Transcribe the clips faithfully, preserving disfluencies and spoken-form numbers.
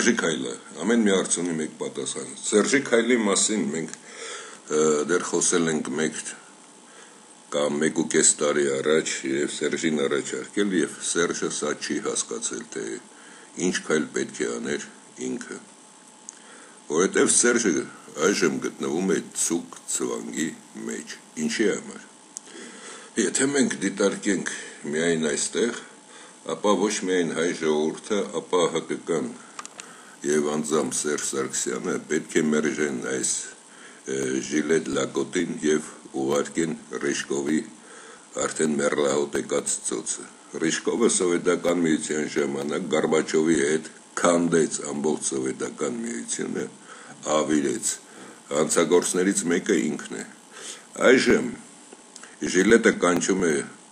Սերժի Քայլը, ամեն մի հարց ունի մեկ պատասխան։ Սերժի Քայլի մասին մենք դեռ խոսել ենք մեկ կամ մեկ ու կես տարի առաջ եւ Սերժին առաջարկել եւ Սերժը սա չի հասկացել, թե ինչ քայլ պետք է աներ ինքը։ Որովհետեւ Սերժը այժմ գտնվում է ցուկ ցվանգի մեջ։ Ինչի համար։ Եթե մենք դիտարկենք միայն այստեղ, ապա ոչ միայն հայ ժողովուրդը, ապա ՀԿԿ-ն եւ անձամբ Սերժ Սարգսյանը պետք է մերժեն այս ժիլետ լակոտին եւ ուղարկեն Ռեժկովի արդեն մեռլահոտ եկած ծոցը։ Ռեժկովը սովետական միության ժամանակ Գորբաչովի հետ քանդեց ամբողջ սովետական միությունը, ավիրեց։ Հանցագործներից մեկը ինքն է։ Այժմ ժիլետը կանչում է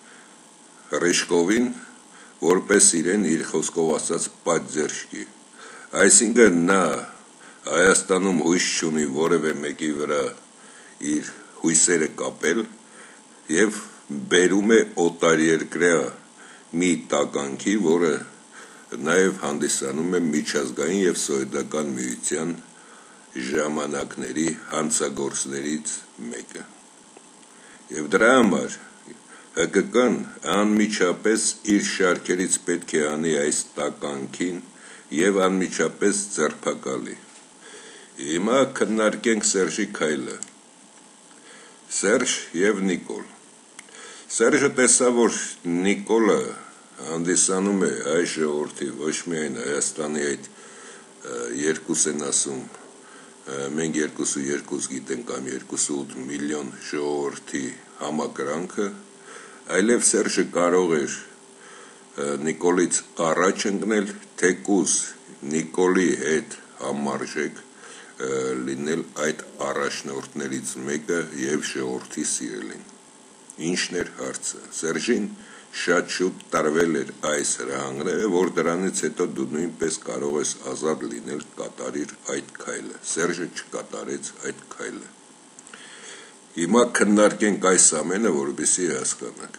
Ռեժկովին, որպես իրեն իր խոսքով ասած պատձերժկի։ Այսինքն նա Հայաստանում հույս չունի որևէ մեկի վրա իր հույսերը կապել եւ բերում է օտարերկրյա մի տականքի, որը նաեւ հանդիսանում է միջազգային եւ սովետական միության ժամանակների հանցագործներից մեկը։ Եվ դրա համար ՀԿԿ-ն անմիջապես իր շարքերից պետք է անի այս տականքին եւ անմիջապես ձերբակալի։ Հիմա քննարկենք Սերժի Քայլը։ Սերժ եւ Նիկոլ։ Սերժը տեսավ, որ Նիկոլը հանդիսանում է հայ ժողովրդի, ոչ միայն Հայաստանի այդ երկուս են ասում, մենք երկուսը երկուս գիտենք կամ երկուսը ութ միլիոն ժողովրդի համակրանքը, այլև Սերժը կարող էր Նիկոլից առաջ ընկնել, թեկուզ Նիկոլի հետ համարժեք լինել այդ առաջնորդներից մեկը եւ ժողովրդի սիրելին։ Ինչն էր հարցը։ Սերժին շատ շուտ տրվել էր այս հրահանգները, որ դրանից հետո դու նույնպես կարող ես ազատ լինել, կատարիր այդ քայլը։ Սերժը չկատարեց այդ քայլը։ Հիմա քննարկենք այս ամենը, որպեսզի հասկանանք։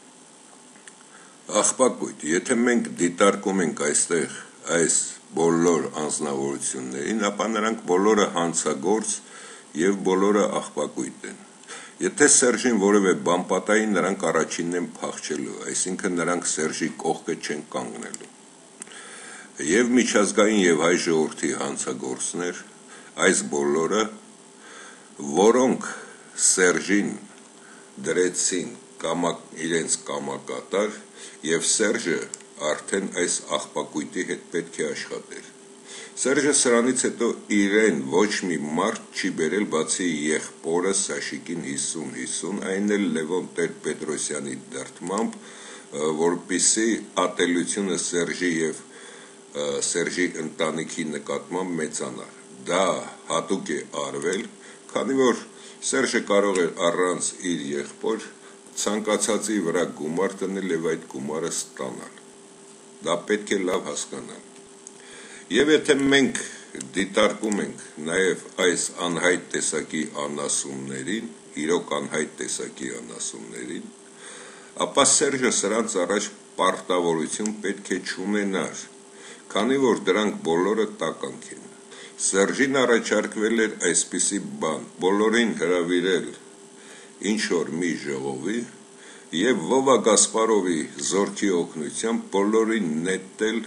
Աղբակույտ, եթե մենք դիտարկում ենք այստեղ այս բոլոր անձնավորություններին, ապա նրանք բոլորը հանցագործ եւ բոլորը աղբակույտ են։ Եթե Սերժին որևէ բան պատահի, նրանք առաջինն են փախչելու, այսինքն նրանք Սերժի կողքը չեն կանգնելու։ Եվ միջազգային եւ հայ ժողովրդի հանցագործներ, այս բոլորը, որոնք Սերժին դրեցին կամակ իրենց կամակատար եւ Սերժը արդեն այս աղբակույտի հետ պետք է աշխատեր։ Սերժը սրանից հետո իրեն ոչ մի մարդ չի բերել բացի եղբորը Սաշիկին հիսուն հիսուն, այն էլ Լևոն Տեր-Պետրոսյանի դրդմամբ, որպեսզի ատելությունը Սերժի եւ Սերժի ընտանիքի նկատմամբ մեծանար։ Դա հատուկ է արվել, քանի որ Սերժը կարող էր առանց իր եղբոր ցանկացածի վրա գումար դնել եւ այդ գումարը ստանալ։ Դա պետք է լավ հասկանալ։ Եվ եթե մենք դիտարկում ենք նաեւ այս անհայտ տեսակի անասուններին, իրոք անհայտ տեսակի անասուններին, ապա Սերժը սրանց առաջ պարտավորություն պետք է չունենար, քանի որ դրանք բոլորը տականք են։ Սերժին առաջարկվել էր այսպիսի բան, բոլորին հրավիրել ինչ-որ մի ժողովի եւ Վովա Գասպարովի զորքի օգնությամբ բոլորին նետել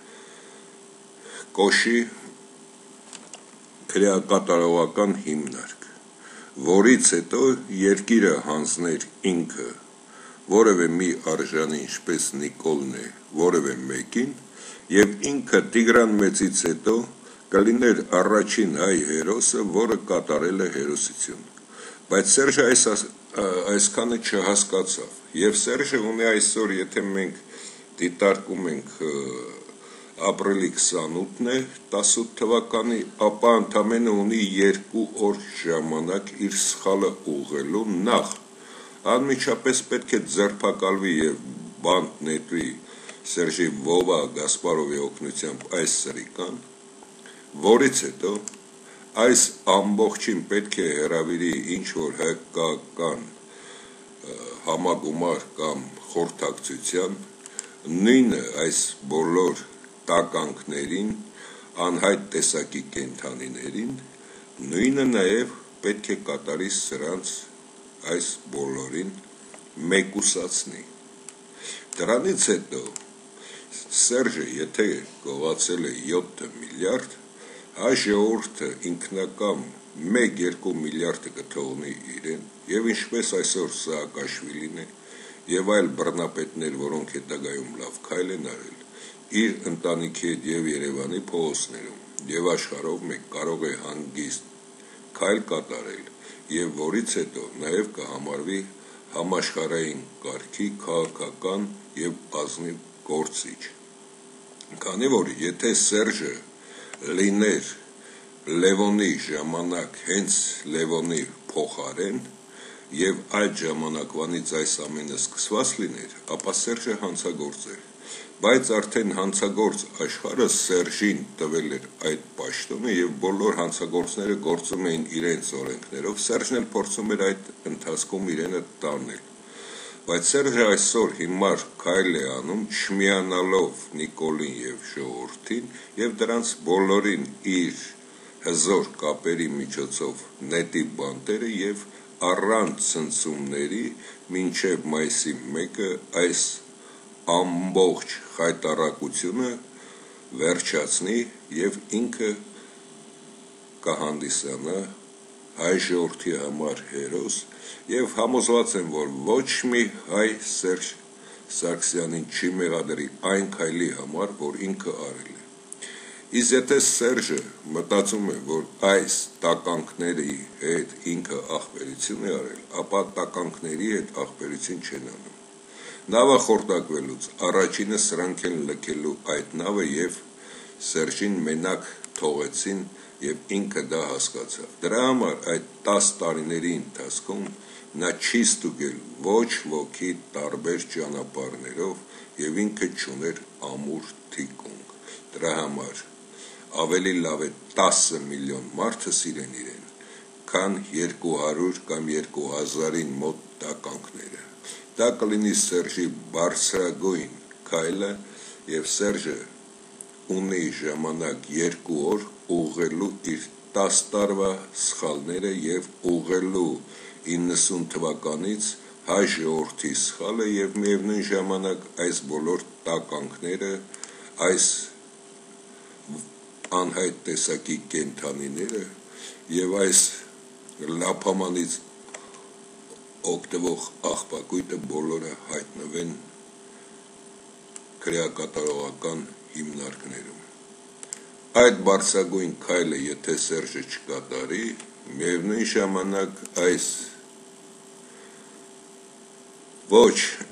Կոշի քրեակատարողական հիմնարկ, որից հետո երկիրը հանձներ ինքը որևէ մի արժանի, ինչպես Նիկոլն է, որևէ մեկին, եւ ինքը Տիգրան Մեծից հետո կլիներ առաջին հայ հերոսը, որը կատարել է հերոսություն։ Բայց Սերժը այս այսքանը չհասկացավ։ Եվ Սերժը ունի այսօր, եթե մենք դիտարկում ենք ապրիլի քսանութն է տասնութ թվականի, ապա ընդամենը ունի երկու օր ժամանակ իր սխալը ուղղելու, նախ անմիջապես պետք է ձերբակալվի եւ բանտ նետվի Սերժի Վովա Գասպարովի օգնությամբ այս սրիկան, որից հետո այս ամբողջին պետք է հրավիրի ինչ-որ հայկական համագումար կամ խորհրդակցության, նույնը այս բոլոր տականքներին անհայտ տեսակի կենդանիներին, նույնը նաև պետք է կատարի սրանց այս բոլորին մեկուսացնի։ Դրանից հետո Սերժը եթե գողացել է յոթ միլիարդ, հայ ժողովուրդը ինքնակամ մեկ-երկու միլիարդը կթողնի իրեն, եւ ինչպես այսօր Սաակաշվիլին է եւ այլ բռնապետներ, որոնք հետագայում լավ քայլ են արել, իր ընտանիքի հետ եւ Երևանի փողոցներում եւ աշխարհով մեկ կարող է հանգիստ քայլ կատարել եւ որից հետո նաեւ կհամարվի համաշխարհային կարգի քաղաքական եւ ազնիվ գործիչ։ Քանի որ եթե Սերժը լիներ Լևոնի ժամանակ հենց Լևոնի փոխարեն եւ այդ ժամանակվանից այս ամենը սկսված լիներ, ապա Սերժը հանցագործ էր, բայց արդեն հանցագործ աշխարհը Սերժին տվել էր այդ պաշտոնը եւ բոլոր հանցագործները գործում էին իրենց օրենքներով, Սերժն էլ փորձում էր այդ ընթացքում իրենը տանել, բայց Սերժը այսօր հիմար քայլ է անում չմիանալով Նիկոլին եւ ժողովրդին եւ դրանց բոլորին իր հզոր կապերի միջոցով նետի բանտերը եւ առանց ցնցումների մինչև մայիսի մեկը այս ամբողջ խայտարակությունը վերջացնի եւ ինքը կհանդիսանա հայ ժողովրդի համար հերոս եւ համոզված եմ, որ ոչ մի հայ Սերժ Սարգսյանին չի մեղադրի այն քայլի համար, որ ինքը արել է։ Իսկ եթե Սերժը մտածում է, որ այս տականքների հետ ինքը ախպերություն է արել, ապա տականքների հետ ախպերություն չեն անում։ Նավը խորտակվելուց առաջինը սրանք են լքելու այդ նավը եւ Սերժին մենակ թողեցին եւ ինքը դա հասկացավ։ Դրա համար այդ տասը տարիների ընթացքում նա չի ստուգել ոչ ոքի տարբեր ճանապարհներով եւ ինքը չուներ ամուր թիկունք։ Դրա համար ավելի լավ է տասը միլիոն մարդը սիրեն իրեն, քան երկու հարյուր կամ երկու հազարին մոտ տականքները։ Դա կլինի Սերժի բարձրագույն քայլը եւ Սերժը ունի ժամանակ երկու օր ուղղելու իր տասը տարվա սխալները եւ ուղղելու իննսուն թվականից հայ ժողովրդի սխալը եւ միևնույն ժամանակ այս բոլոր տականքները, այս անհայտ տեսակի կենդանիները եւ այս լափամանից օգտվող աղբակույտը բոլորը հայտնվեն քրեակատարողական հիմնարկներում։ Այդ բարձրագույն քայլը եթե Սերժը չկատարի, միևնույն ժամանակ այս ոչ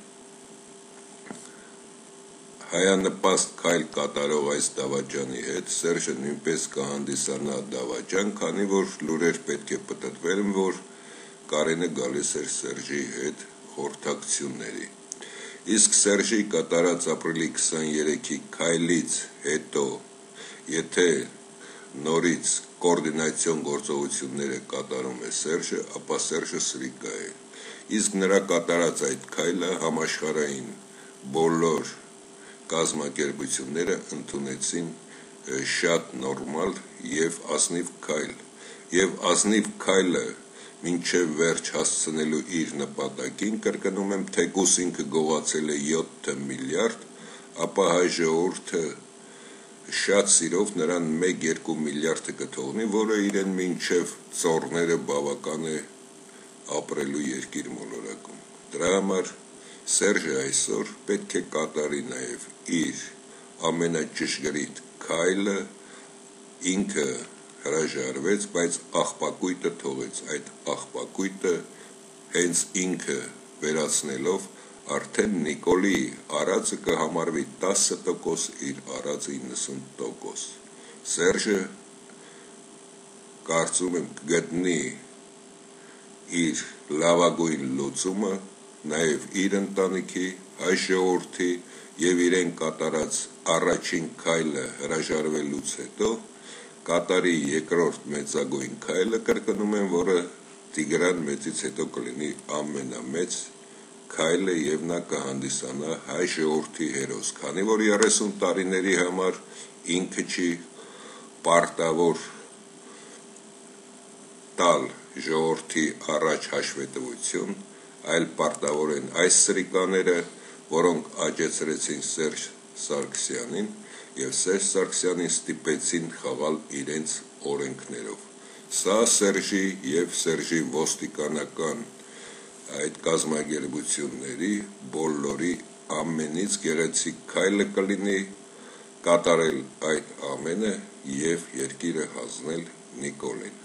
հայանպաստ քայլ կատարող այս դավաճանի հետ Սերժը նույնպես կհանդիսանա դավաճան, քանի որ լուրեր պետք է պտտվեն, որ Կարենը գալիս էր Սերժի հետ խորհրդակցությունների։ Իսկ Սերժի կատարած ապրիլի քսաներեքի քայլից հետո, եթե նորից կոորդինացիոն գործողությունները կատարում է Սերժը, ապա Սերժը սրիկա է։ Իսկ նրա կատարած այդ քայլը համաշխարհային բոլոր կազմակերպությունները ընդունեցին շատ նորմալ եւ ազնիվ քայլ, եւ ազնիվ քայլը մինչև վերջ հասցնելու իր նպատակին, կրկնում եմ, թեկուս ինքը գողացել է յոթ միլիարդ, ապա հայ ժողովուրդը շատ սիրով նրան մեկ-երկու միլիարդը կթողնի, որը իրեն մինչև ծոռները բավական է ապրելու երկիր մոլորակում։ Դրա համար Սերժը այսօր պետք է կատարի նաև իր ամենաճշգրիտ քայլը, ինքը հրաժարվեց, բայց աղբակույտը թողեց, այդ աղբակույտը հենց ինքը վերացնելով արդեն Նիկոլի արածը կհամարվի տասը տոկոս, իր արածը իննսուն տոկոս։ Սերժը կարծում եմ կգտնի իր լավագույն լուծումը նաև իր ընտանիքի, հայ ժողովրդի եւ իրեն կատարած առաջին քայլը հրաժարվելուց հետո կատարի երկրորդ մեծագույն քայլը, կրկնում եմ, որը Տիգրան Մեծից հետո կլինի ամենամեծ քայլը եւ նա կհանդիսանա հայ ժողովրդի հերոս, քանի որ երեսուն տարիների համար ինքը չի պարտավոր տալ ժողովրդի առաջ հաշվետվություն, այլ պարտավոր են այս սրիկաները, որոնք աջեցրեցին Սերժ Սարգսյանին և Սերժ Սարգսյանին ստիպեցին խաղալ իրենց օրենքներով։ Սա Սերժի և Սերժի ոստիկանական այդ կազմակերպությունների բոլորի ամենից գեղեցիկ քայլը կլինի կատարել այդ ամենը և երկիրը հանձնել Նիկոլին։